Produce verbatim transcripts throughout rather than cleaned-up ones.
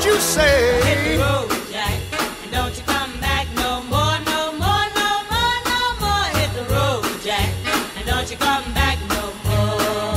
What you say? Hit the road, Jack, and don't you come back no more, no more, no more, no more. Hit the road, Jack, and don't you come back no more.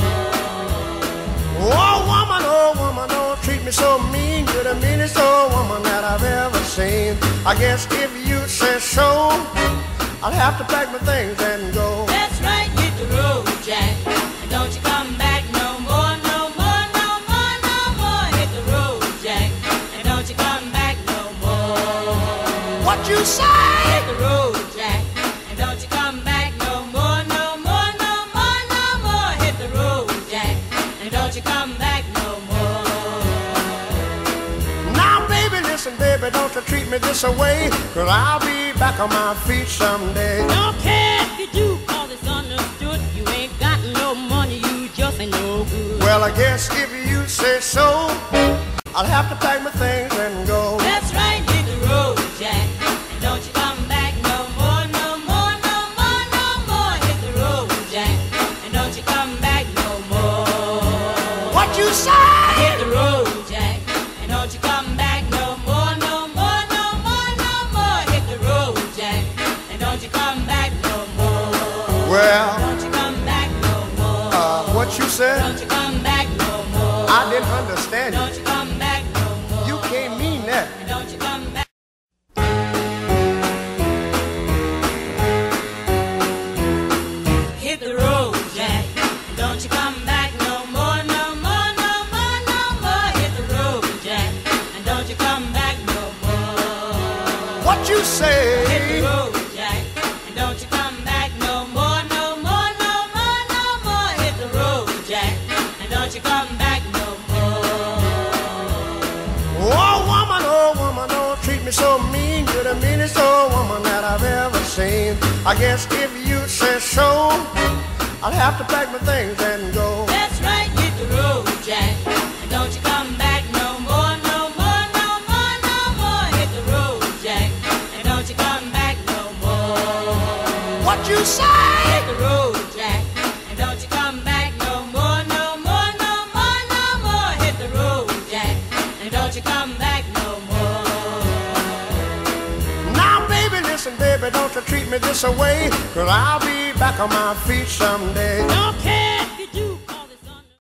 Oh woman, oh woman, don't treat me so mean. You're the meanest old woman that I've ever seen. I guess if you say so, I'll have to pack my things and go. That's right, hit the road, Jack, and don't you come back no more, no more, no more, no more. Hit the road, Jack, and don't you come back no more. What you say? Hit the road, Jack, and don't you come back no more, no more, no more, no more. Hit the road, Jack, and don't you come back no more. Now baby, listen baby, don't you treat me this away, 'cause I'll be back on my feet someday. Don't care if you do, 'cause it's understood. You ain't got no money, you just ain't no good. Well, I guess if you say so, I'll have to pack my things and go. That's right, hit the road, Jack, and don't you come back no more, no more, no more, no more. Hit the road, Jack, and don't you come back no more. What you say? Hit the road, Jack, and don't you come back no more, no more, no more, no more. Hit the road, Jack, and don't you come back no more. Well, Don't you come back no more. uh, what you said? Don't you come back no more. I didn't understand Don't you. you come back no more. You can't mean that. Don't you come back. Hit the road, Jack. Don't you come back no more, no more, no more, no more. Hit the road, Jack, and don't you come back no more. What you say? Hit the road, Jack, and don't you come back no more, no more, no more, no more. Hit the road, Jack, and don't you come back no more. Oh woman, oh woman, don't treat me so mean. You're the meanest old woman that I've ever seen. I guess if you say so, I'll have to pack my things and go. That's right, hit the road, Jack, and don't you come back no more, no more, no more, no more. Hit the road, Jack, and don't you come back no more. What you say? Hit the road, Jack, and don't you come back no more, no more, no more, no more. Hit the road, Jack, and don't you come back no more. Now baby, listen baby, don't you treat me this away, 'cause I'll be back on my feet someday. Don't care